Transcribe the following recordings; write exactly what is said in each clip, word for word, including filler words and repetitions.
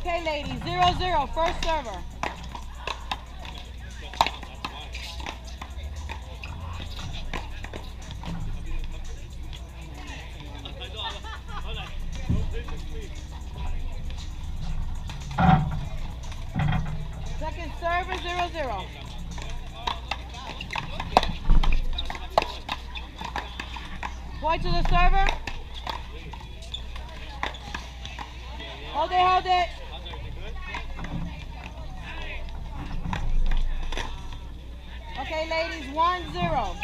Okay, ladies, zero zero, first server. Second server, zero zero. Point to the server. Hold it, hold it. Okay, ladies, one zero.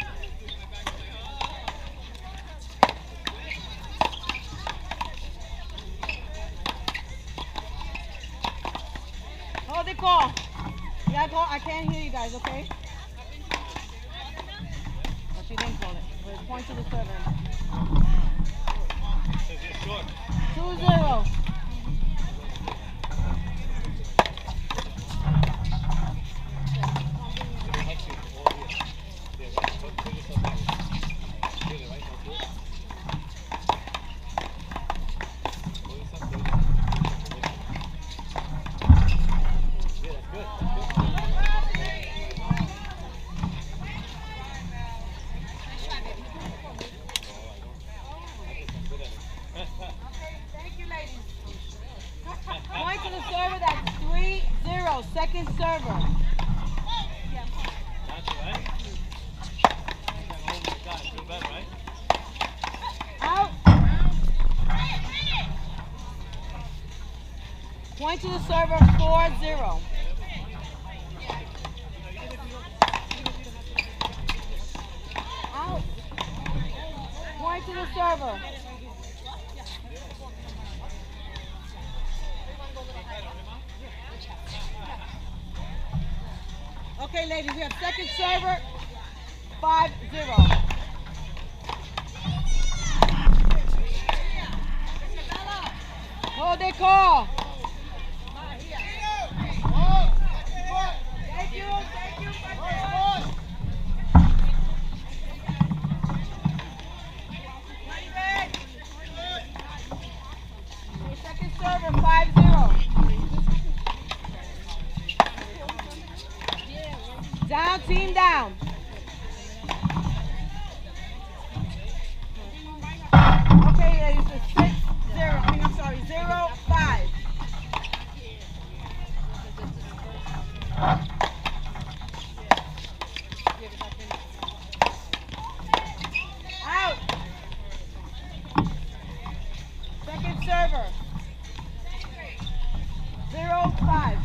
Hold it, call. Yeah, call. I can't hear you guys, okay? But she didn't call it. But point to the server. Two zero. Point to the server, that's three zero, second server. Out. Point to the server, four zero. Out. Point to the server. Okay, ladies, we have second server, five zero. Hold it, call. Thank you, thank you. Okay, second server, five zero. Down, team down. Okay, ladies, it's six zero. I mean, I'm sorry, zero five. Out. Second server. Zero five.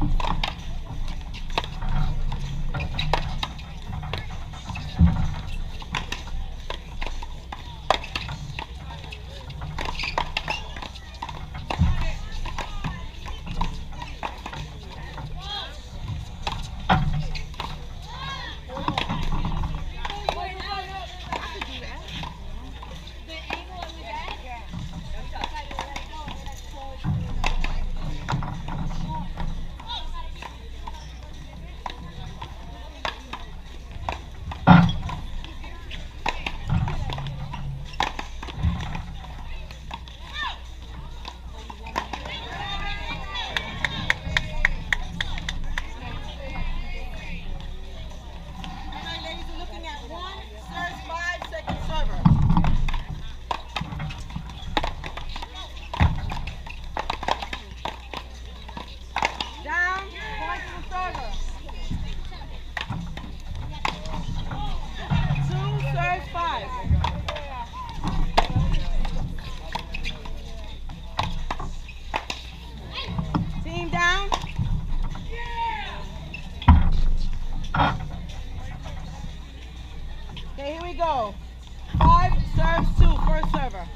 Okay, here we go. Five serves two, first server.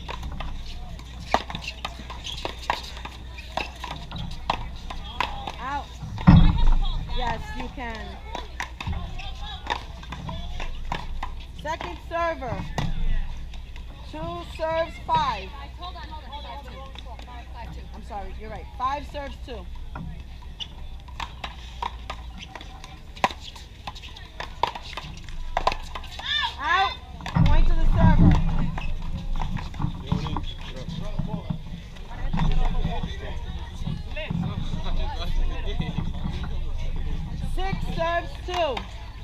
Out. Yes, you can. Second server. Two serves five. Hold on, hold on, hold on. Five, two. I'm sorry, you're right. Five serves two. Out. Point to the server. serves two.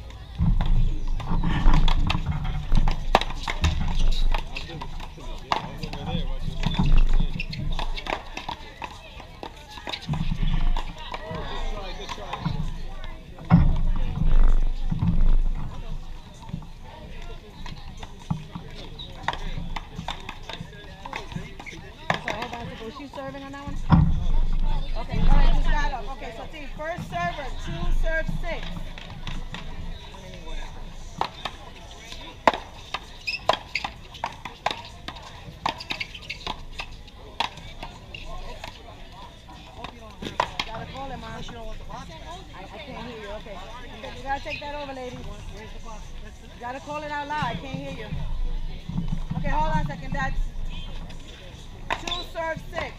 She's serving on that one? Okay, all right, just got up. Okay, so team, first server, two serve six. Gotta call it, man. I, I can't hear you, okay. Okay, you gotta take that over, ladies. You gotta call it out loud, I can't hear you. Okay, hold on a second, that's two serve six.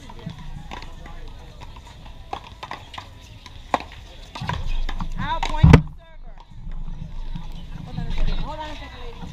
Out, point to the server. Hold on a second, hold on a second, ladies.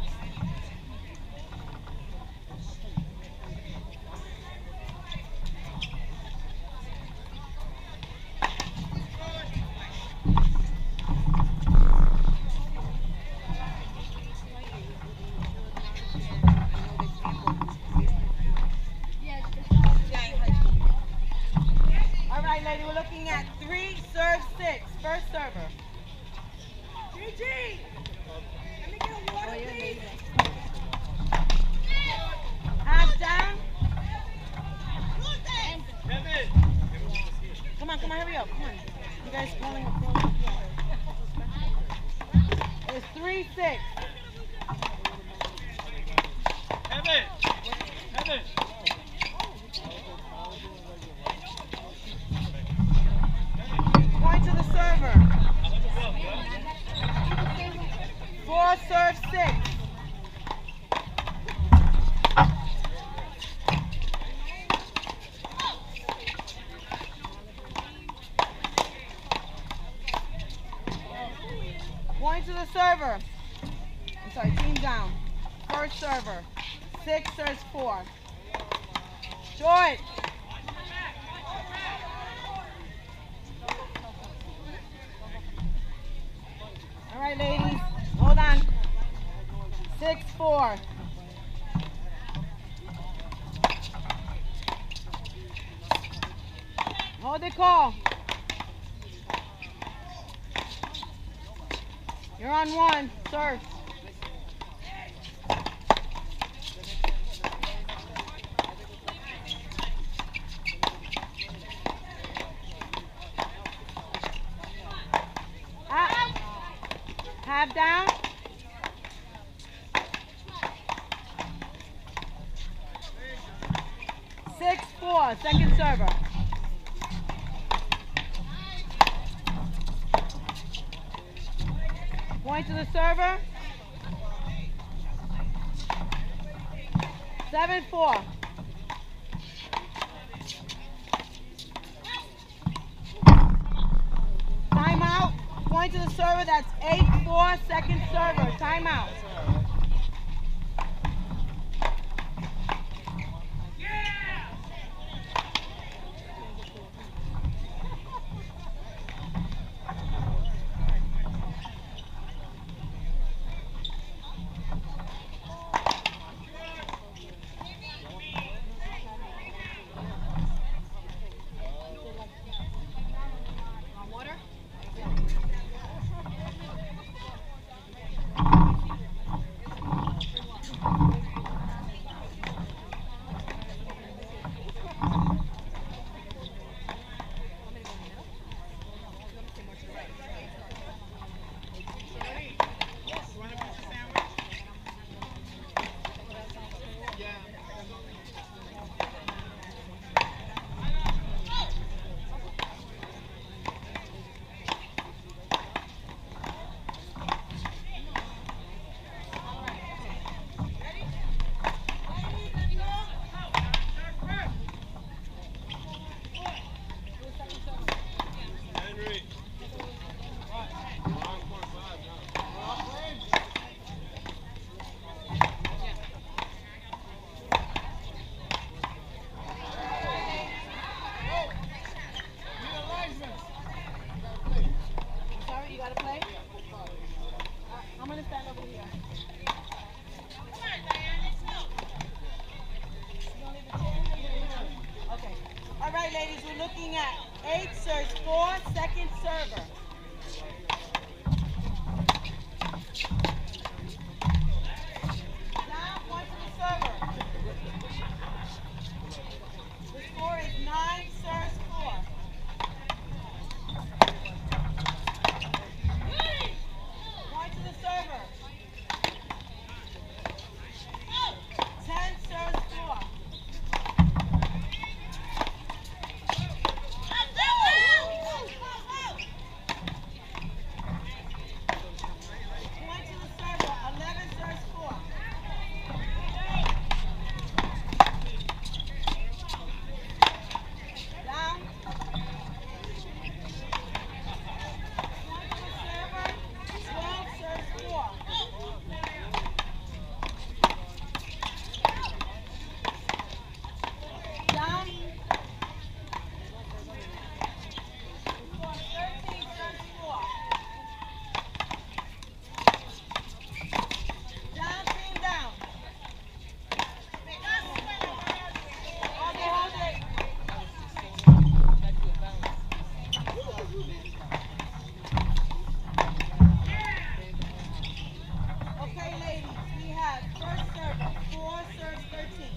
Lady, we're looking at three serve six. First server. G G! Let me get a water, please. Half down. Come on, come on, hurry up. Come on. You guys calling a pro? It's three six. Evan! Evan! Point to the server. Four serve six. Point to the server. I'm sorry, team down. First server. Six serves four. Short. All right, ladies, hold on. Six, four. Hold the call. You're on one, serve. Half down. Six, four, second server. Point to the server. Seven, four. Timeout. Point to the server. That's eight, four, second server. Timeout. Eight serves four, second server. Down, point to the server. The score is nine serves four. Point to the server. Ten serves four. Point to the server. Eleven serves four. Down. Point to the server. Twelve serves four. Down. Score thirteen serves four. Down, team down. Okay, hold it. Okay, ladies, we have first server, four serves thirteen.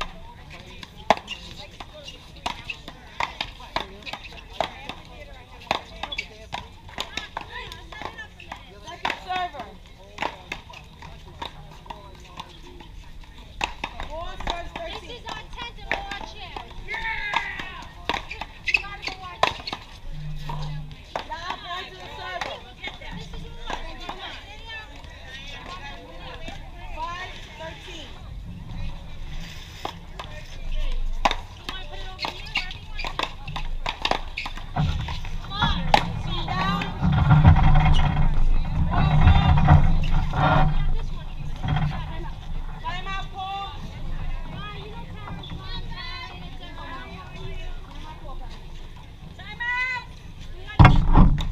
Second server. Four serves This thirteen. is our tent and watch it. You gotta go watch it. Down, point to the server. This is what? Five, thirteen. You wanna put it over here? Come on. Team down. This one. Time out, Paul. Mom, you know Carol's mom died. It's a how are you? Time out. Time out.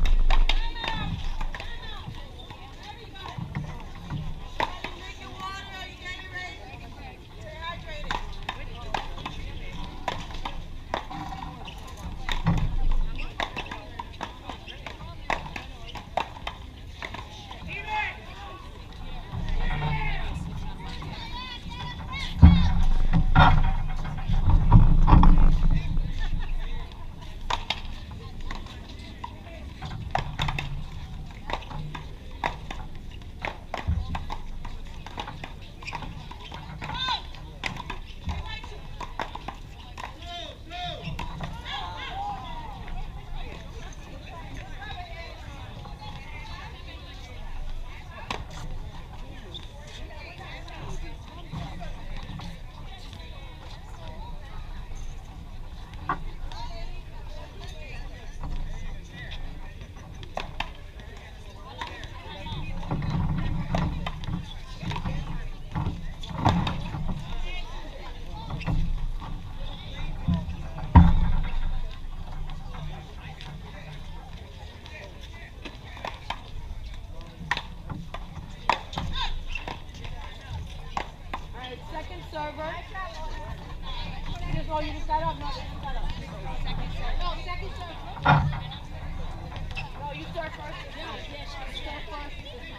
Drinking water, are you getting ready? Stay hydrated. All right, second server. You just, oh, you just got up? No, you just got up. No, second server. No, you start first. Yeah, yeah, start first.